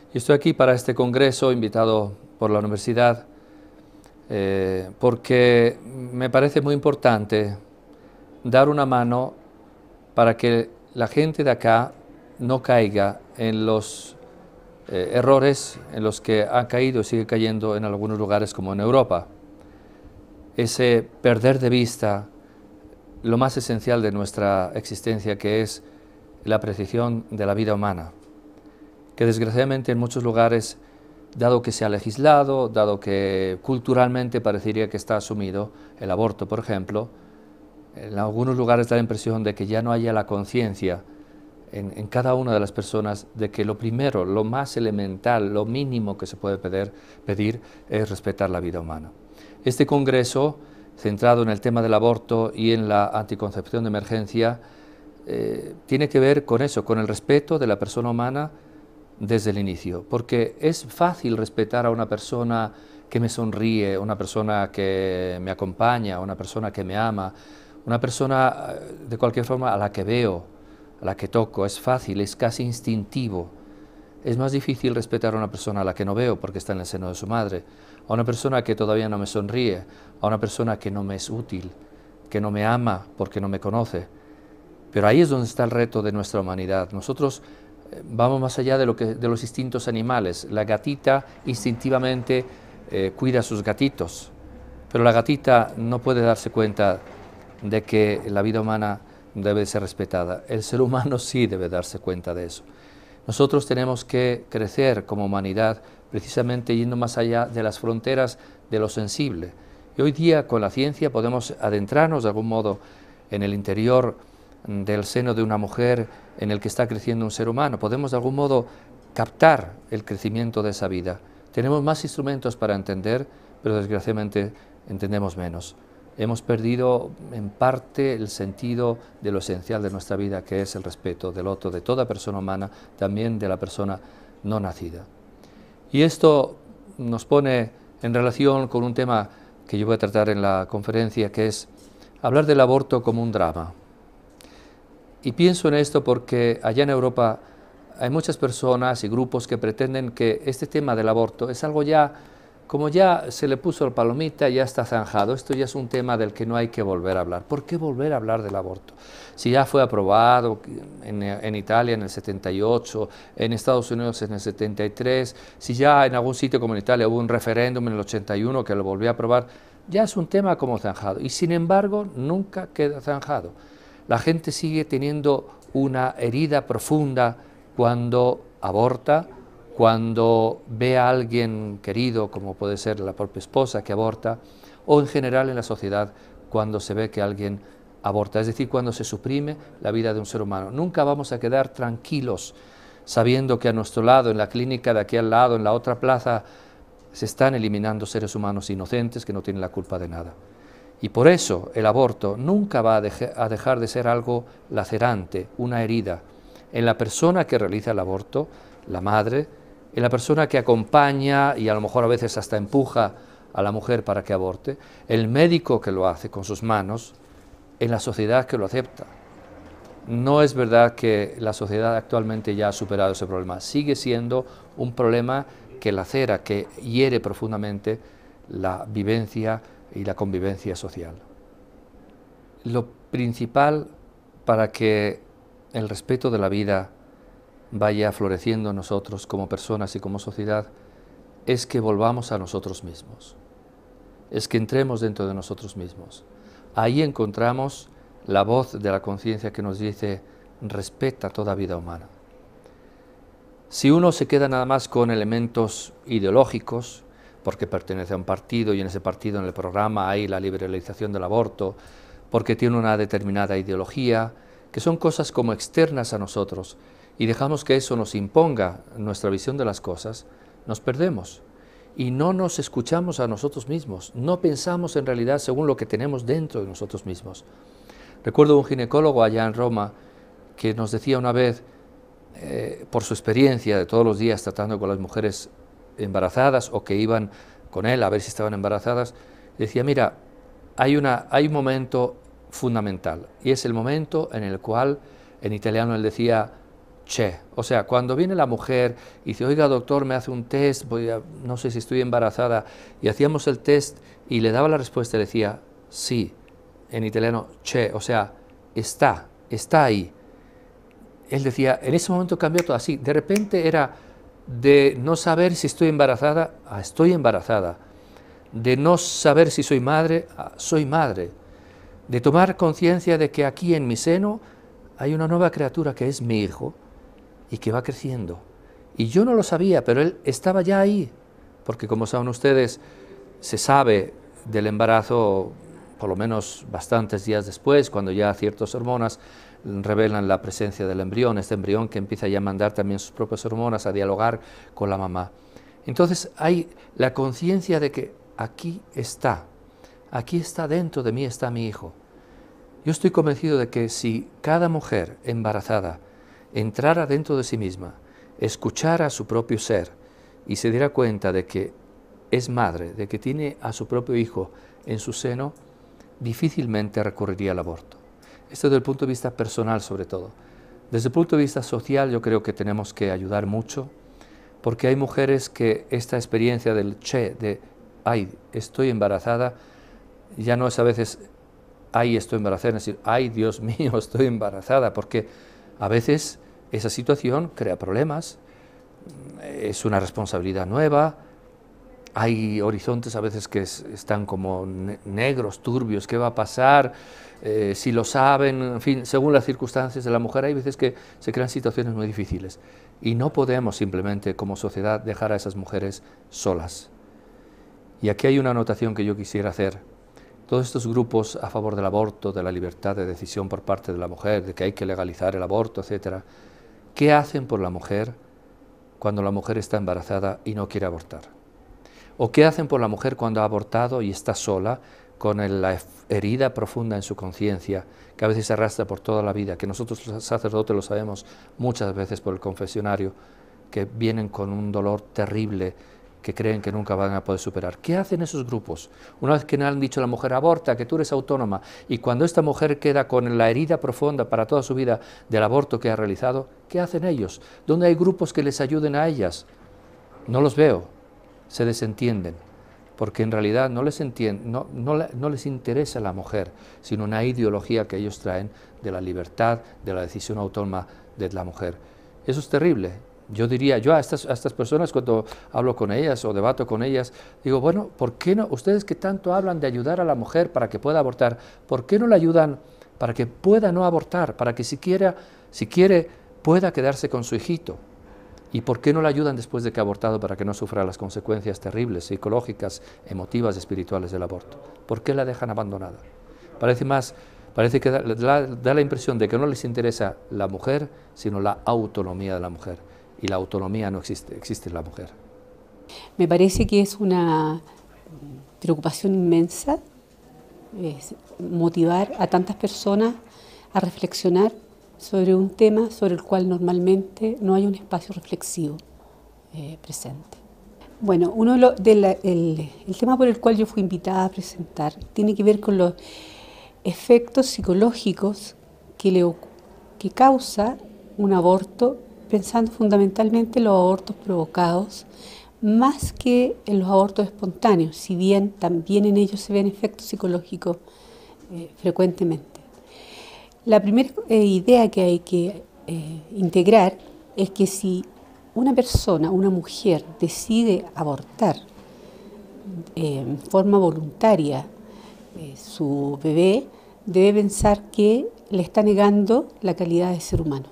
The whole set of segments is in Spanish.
Y estoy aquí para este congreso invitado por la universidad porque me parece muy importante dar una mano para que la gente de acá no caiga en los errores en los que ha caído y sigue cayendo en algunos lugares como en Europa. Ese perder de vista lo más esencial de nuestra existencia, que es la apreciación de la vida humana, que desgraciadamente en muchos lugares, dado que se ha legislado, dado que culturalmente parecería que está asumido, el aborto, por ejemplo, en algunos lugares da la impresión de que ya no haya la conciencia en cada una de las personas de que lo primero, lo más elemental, lo mínimo que se puede pedir es respetar la vida humana. Este congreso, centrado en el tema del aborto y en la anticoncepción de emergencia, tiene que ver con eso, con el respeto de la persona humana desde el inicio, porque es fácil respetar a una persona que me sonríe, una persona que me acompaña, una persona que me ama, una persona de cualquier forma a la que veo, a la que toco. Es fácil, es casi instintivo. Es más difícil respetar a una persona a la que no veo porque está en el seno de su madre, a una persona que todavía no me sonríe, a una persona que no me es útil, que no me ama porque no me conoce. Pero ahí es donde está el reto de nuestra humanidad. Nosotros vamos más allá de los instintos animales. La gatita instintivamente cuida a sus gatitos, pero la gatita no puede darse cuenta de que la vida humana debe ser respetada. El ser humano sí debe darse cuenta de eso. Nosotros tenemos que crecer como humanidad precisamente yendo más allá de las fronteras de lo sensible. Y hoy día con la ciencia podemos adentrarnos de algún modo en el interior del seno de una mujer en el que está creciendo un ser humano. Podemos de algún modo captar el crecimiento de esa vida. Tenemos más instrumentos para entender, pero desgraciadamente entendemos menos. Hemos perdido en parte el sentido de lo esencial de nuestra vida, que es el respeto del otro, de toda persona humana, también de la persona no nacida. Y esto nos pone en relación con un tema que yo voy a tratar en la conferencia, que es hablar del aborto como un drama. Y pienso en esto porque allá en Europa hay muchas personas y grupos que pretenden que este tema del aborto es algo ya, como ya se le puso el palomita, ya está zanjado. Esto ya es un tema del que no hay que volver a hablar. ¿Por qué volver a hablar del aborto? Si ya fue aprobado en Italia en el 78, en Estados Unidos en el 73, si ya en algún sitio como en Italia hubo un referéndum en el 81 que lo volvió a aprobar, ya es un tema como zanjado. Y sin embargo, nunca queda zanjado. La gente sigue teniendo una herida profunda cuando aborta, cuando ve a alguien querido, como puede ser la propia esposa que aborta, o en general en la sociedad cuando se ve que alguien aborta, es decir, cuando se suprime la vida de un ser humano. Nunca vamos a quedar tranquilos sabiendo que a nuestro lado, en la clínica de aquí al lado, en la otra plaza, se están eliminando seres humanos inocentes que no tienen la culpa de nada. Y por eso el aborto nunca va a dejar de ser algo lacerante, una herida, en la persona que realiza el aborto, la madre, en la persona que acompaña y a lo mejor a veces hasta empuja a la mujer para que aborte, el médico que lo hace con sus manos, en la sociedad que lo acepta. No es verdad que la sociedad actualmente ya ha superado ese problema, sigue siendo un problema que lacera, que hiere profundamente la vivencia y la convivencia social. Lo principal para que el respeto de la vida vaya floreciendo en nosotros como personas y como sociedad es que volvamos a nosotros mismos, es que entremos dentro de nosotros mismos. Ahí encontramos la voz de la conciencia que nos dice: respeta toda vida humana. Si uno se queda nada más con elementos ideológicos, porque pertenece a un partido y en ese partido, en el programa, hay la liberalización del aborto, porque tiene una determinada ideología, que son cosas como externas a nosotros, y dejamos que eso nos imponga nuestra visión de las cosas, nos perdemos. Y no nos escuchamos a nosotros mismos, no pensamos en realidad según lo que tenemos dentro de nosotros mismos. Recuerdo un ginecólogo allá en Roma que nos decía una vez, por su experiencia de todos los días tratando con las mujeres embarazadas o que iban con él a ver si estaban embarazadas, decía: mira, hay un momento fundamental y es el momento en el cual, en italiano él decía che. O sea, cuando viene la mujer y dice, oiga doctor, me hace un test, no sé si estoy embarazada, y hacíamos el test y le daba la respuesta y le decía, sí, en italiano, che, o sea, está ahí. Él decía, en ese momento cambió todo así, de repente era de no saber si estoy embarazada a estoy embarazada, de no saber si soy madre a soy madre, de tomar conciencia de que aquí en mi seno hay una nueva criatura que es mi hijo y que va creciendo. Y yo no lo sabía, pero él estaba ya ahí, porque como saben ustedes, se sabe del embarazo por lo menos bastantes días después, cuando ya ciertas hormonas revelan la presencia del embrión, este embrión que empieza ya a mandar también sus propias hormonas a dialogar con la mamá. Entonces hay la conciencia de que aquí está dentro de mí, está mi hijo. Yo estoy convencido de que si cada mujer embarazada entrara dentro de sí misma, escuchara su propio ser y se diera cuenta de que es madre, de que tiene a su propio hijo en su seno, difícilmente recurriría al aborto. Esto desde el punto de vista personal sobre todo. Desde el punto de vista social yo creo que tenemos que ayudar mucho, porque hay mujeres que esta experiencia del che, de ay, estoy embarazada, ya no es a veces ay, estoy embarazada, es decir, ay, Dios mío, estoy embarazada, porque a veces esa situación crea problemas, es una responsabilidad nueva, hay horizontes a veces que están como negros, turbios, ¿qué va a pasar? Si lo saben, en fin, según las circunstancias de la mujer, hay veces que se crean situaciones muy difíciles y no podemos simplemente como sociedad dejar a esas mujeres solas. Y aquí hay una anotación que yo quisiera hacer. Todos estos grupos a favor del aborto, de la libertad de decisión por parte de la mujer, de que hay que legalizar el aborto, etc., ¿qué hacen por la mujer cuando la mujer está embarazada y no quiere abortar? ¿O qué hacen por la mujer cuando ha abortado y está sola, con la herida profunda en su conciencia, que a veces se arrastra por toda la vida, que nosotros los sacerdotes lo sabemos muchas veces por el confesionario, que vienen con un dolor terrible, que creen que nunca van a poder superar? ¿Qué hacen esos grupos? Una vez que le han dicho a la mujer, aborta, que tú eres autónoma, y cuando esta mujer queda con la herida profunda para toda su vida del aborto que ha realizado, ¿qué hacen ellos? ¿Dónde hay grupos que les ayuden a ellas? No los veo, se desentienden, porque en realidad no les interesa la mujer, sino una ideología que ellos traen de la libertad, de la decisión autónoma de la mujer. Eso es terrible. Yo diría, a estas personas cuando hablo con ellas o debato con ellas, digo, bueno, ¿por qué no? Ustedes que tanto hablan de ayudar a la mujer para que pueda abortar, ¿por qué no la ayudan para que pueda no abortar, para que si quiere, pueda quedarse con su hijito? ¿Y por qué no la ayudan después de que ha abortado para que no sufra las consecuencias terribles, psicológicas, emotivas, espirituales del aborto? ¿Por qué la dejan abandonada? Parece que da la impresión de que no les interesa la mujer, sino la autonomía de la mujer. Y la autonomía no existe, existe en la mujer. Me parece que es una preocupación inmensa motivar a tantas personas a reflexionar sobre un tema sobre el cual normalmente no hay un espacio reflexivo presente. Bueno, el tema por el cual yo fui invitada a presentar tiene que ver con los efectos psicológicos que causa un aborto, pensando fundamentalmente en los abortos provocados, más que en los abortos espontáneos, si bien también en ellos se ven efectos psicológicos frecuentemente. La primera idea que hay que integrar es que si una persona, una mujer, decide abortar en forma voluntaria su bebé, debe pensar que le está negando la calidad de ser humano.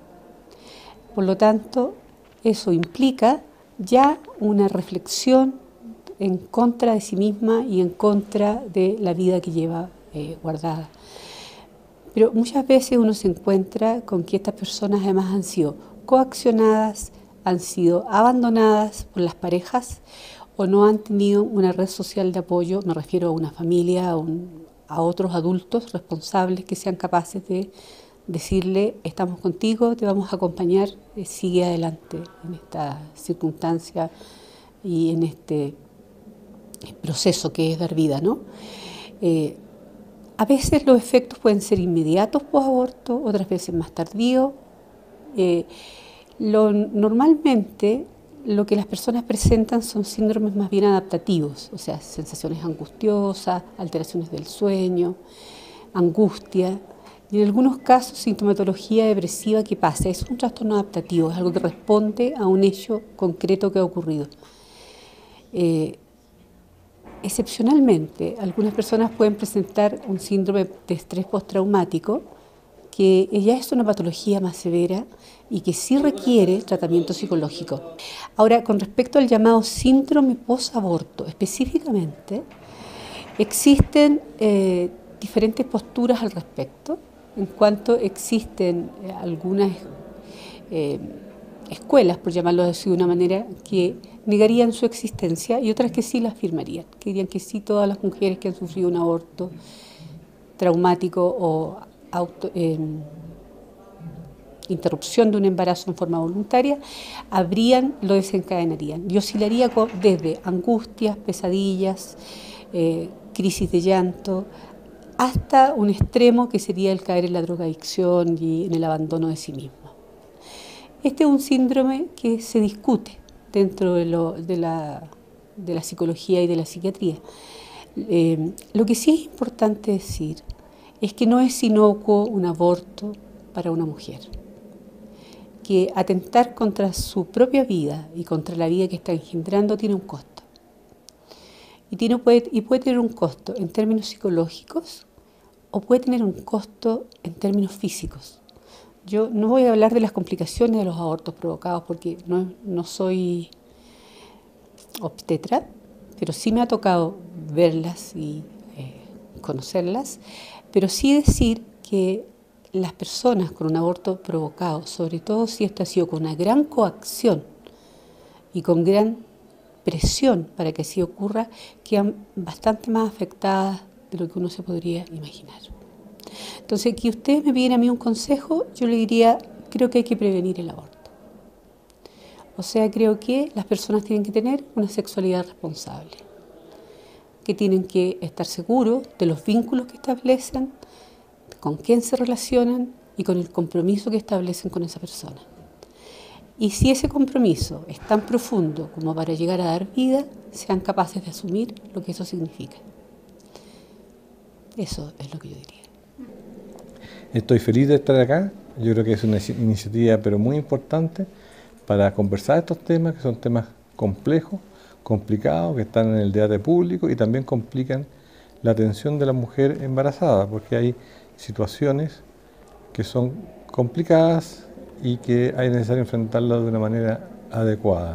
Por lo tanto, eso implica ya una reflexión en contra de sí misma y en contra de la vida que lleva guardada. Pero muchas veces uno se encuentra con que estas personas además han sido coaccionadas, han sido abandonadas por las parejas o no han tenido una red social de apoyo, me refiero a una familia, a otros adultos responsables que sean capaces de decirle, estamos contigo, te vamos a acompañar, sigue adelante en esta circunstancia y en este proceso que es dar vida, ¿no? A veces los efectos pueden ser inmediatos post-aborto, otras veces más tardíos, Normalmente lo que las personas presentan son síndromes más bien adaptativos, o sea, sensaciones angustiosas, alteraciones del sueño, angustia, y en algunos casos sintomatología depresiva que pasa. Es un trastorno adaptativo, es algo que responde a un hecho concreto que ha ocurrido. Excepcionalmente, algunas personas pueden presentar un síndrome de estrés postraumático, que ya es una patología más severa y que sí requiere tratamiento psicológico. Ahora, con respecto al llamado síndrome posaborto, específicamente, existen diferentes posturas al respecto, en cuanto existen algunas escuelas, por llamarlo así de una manera, que negarían su existencia y otras que sí la afirmarían, que dirían que sí, todas las mujeres que han sufrido un aborto traumático o interrupción de un embarazo en forma voluntaria, lo desencadenarían. Y oscilaría desde angustias, pesadillas, crisis de llanto, hasta un extremo que sería el caer en la drogadicción y en el abandono de sí mismo. Este es un síndrome que se discute dentro de la psicología y de la psiquiatría. Lo que sí es importante decir es que no es inocuo un aborto para una mujer, que atentar contra su propia vida y contra la vida que está engendrando tiene un costo. Y puede tener un costo en términos psicológicos o puede tener un costo en términos físicos. Yo no voy a hablar de las complicaciones de los abortos provocados porque no soy obstetra, pero sí me ha tocado verlas y conocerlas, pero sí decir que las personas con un aborto provocado, sobre todo si esto ha sido con una gran coacción y con gran presión para que así ocurra, quedan bastante más afectadas de lo que uno se podría imaginar. Entonces, que ustedes me piden a mí un consejo, yo le diría, creo que hay que prevenir el aborto. O sea, creo que las personas tienen que tener una sexualidad responsable, que tienen que estar seguros de los vínculos que establecen, con quién se relacionan y con el compromiso que establecen con esa persona. Y si ese compromiso es tan profundo como para llegar a dar vida, sean capaces de asumir lo que eso significa. Eso es lo que yo diría. Estoy feliz de estar acá. Yo creo que es una iniciativa pero muy importante para conversar estos temas, que son temas complejos, complicados, que están en el debate público y también complican la atención de la mujer embarazada, porque hay situaciones que son complicadas y que hay necesario enfrentarlas de una manera adecuada.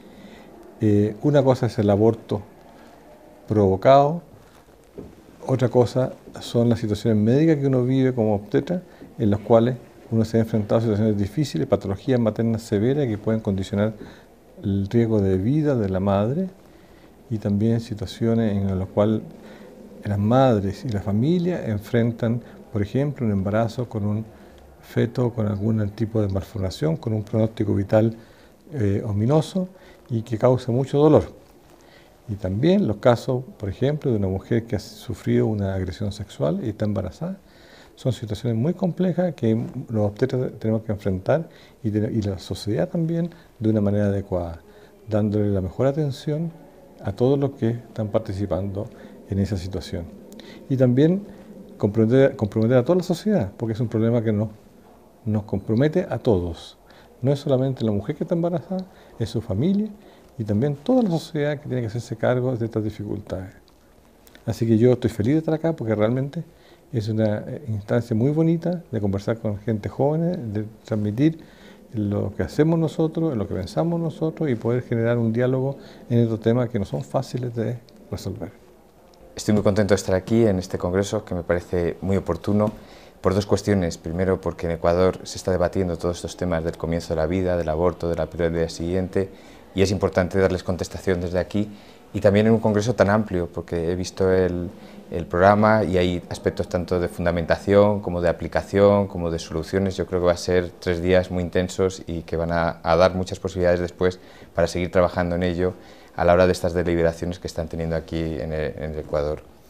Una cosa es el aborto provocado, otra cosa son las situaciones médicas que uno vive como obstetra, en las cuales uno se ha enfrentado a situaciones difíciles, patologías maternas severas que pueden condicionar el riesgo de vida de la madre, y también situaciones en las cuales las madres y la familia enfrentan, por ejemplo, un embarazo con un feto con algún tipo de malformación, con un pronóstico vital ominoso y que causa mucho dolor. Y también los casos, por ejemplo, de una mujer que ha sufrido una agresión sexual y está embarazada, son situaciones muy complejas que los obstetras tenemos que enfrentar y la sociedad también de una manera adecuada, dándole la mejor atención a todos los que están participando en esa situación. Y también comprometer a toda la sociedad, porque es un problema que nos compromete a todos. No es solamente la mujer que está embarazada, es su familia y también toda la sociedad que tiene que hacerse cargo de estas dificultades. Así que yo estoy feliz de estar acá porque realmente es una instancia muy bonita de conversar con gente joven, de transmitir lo que hacemos nosotros, lo que pensamos nosotros y poder generar un diálogo en estos temas que no son fáciles de resolver. Estoy muy contento de estar aquí en este congreso que me parece muy oportuno por dos cuestiones. Primero, porque en Ecuador se está debatiendo todos estos temas del comienzo de la vida, del aborto, de la pérdida siguiente, y es importante darles contestación desde aquí. Y también en un congreso tan amplio, porque he visto el programa y hay aspectos tanto de fundamentación, como de aplicación, como de soluciones. Yo creo que va a ser 3 días muy intensos y que van a dar muchas posibilidades después para seguir trabajando en ello a la hora de estas deliberaciones que están teniendo aquí en el Ecuador.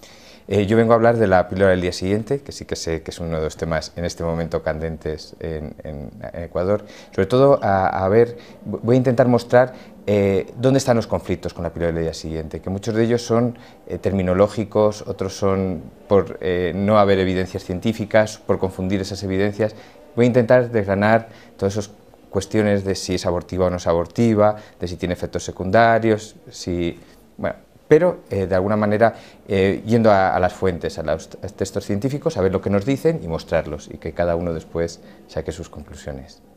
Yo vengo a hablar de la píldora del día siguiente, que sí que sé que es uno de los temas en este momento candentes en Ecuador. Sobre todo voy a intentar mostrar dónde están los conflictos con la píldora del día siguiente, que muchos de ellos son terminológicos, otros son por no haber evidencias científicas, por confundir esas evidencias. Voy a intentar desgranar todas esas cuestiones de si es abortiva o no es abortiva, de si tiene efectos secundarios, pero de alguna manera yendo a las fuentes, a los textos científicos, a ver lo que nos dicen y mostrarlos, y que cada uno después saque sus conclusiones.